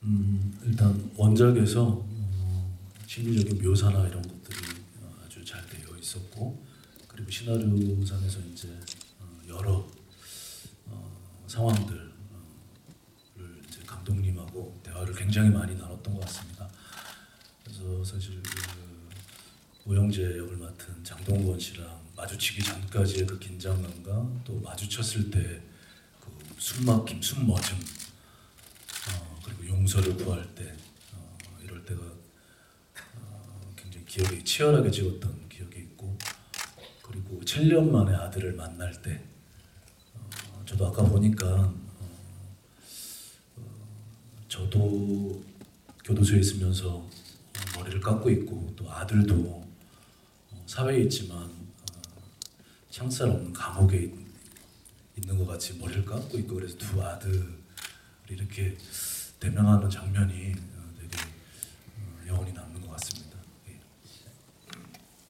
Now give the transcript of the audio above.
일단 원작에서 심리적인 묘사나 이런 것들이 아주 잘 되어 있었고, 그리고 시나리오상에서 이제 여러 상황들을 이제 감독님하고 대화를 굉장히 많이 나눴던 것 같습니다. 그래서 사실 그 오영재 역을 맡은 장동건 씨랑 마주치기 전까지의 그 긴장감과 또 마주쳤을 때 그 숨막힘, 숨머짐, 그리고 용서를 구할 때 이럴 때가 굉장히 기억이 치열하게 찍었던 기억이 있고, 그리고 7년 만에 아들을 만날 때 저도 아까 보니까 저도 교도소에 있으면서 머리를 깎고 있고, 또 아들도 사회에 있지만 창살 없는 감옥에 있는 것 같이 머리를 깎고 있고, 그래서 두 아들이 이렇게 대면하는 장면이